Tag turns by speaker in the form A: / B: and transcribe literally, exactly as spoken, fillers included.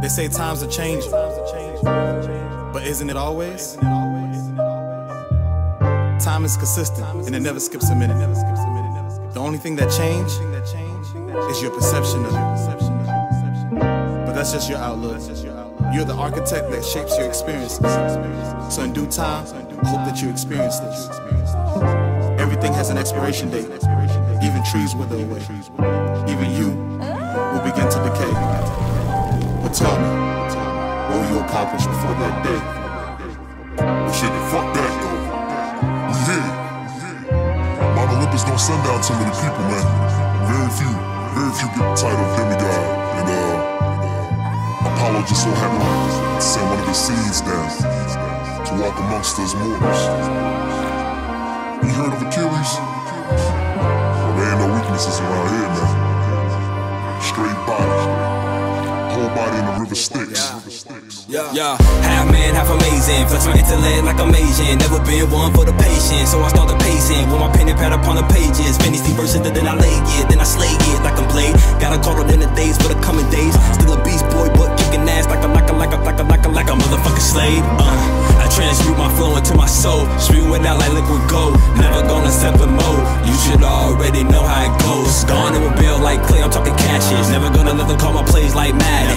A: They say times are changing, but isn't it always? Time is consistent, and it never skips a minute. The only thing that changes is your perception of it. But that's just your outlook. You're the architect that shapes your experiences. So in due time, hope that you experience this. Everything has an expiration date. Even trees wither away. Even you will begin to decay. But tell me, what will you accomplish before that day?
B: Well, shit, fuck that though. We here. Mount Olympus don't send down too many people, man. Very few, very few get the title of demigod. And uh, Apollo just so happened to send one of his seeds down to walk amongst us mortals. You heard of Achilles? Well, there ain't no weaknesses around here, man. Straight body. Whole body in the river Styx.
C: Yeah, yeah, half man, half amazing. Flex my intellect like I'm Asian. Never been one for the patient, so I started pacing with my pen and pad upon the pages. Finish the verses, then I lay it, then I slay it like I'm Blade. Got a call in the days for the coming days. Still a beast boy, but kicking ass like a like a like a like a like a like a motherfucking slave. Uh, I transmute my flow into my soul, spew it out like liquid gold. Never gonna separate mode. You should already know how it goes. Gone and rebuild like clay. I'm talking cashes. Never gonna let them call my plays like mad.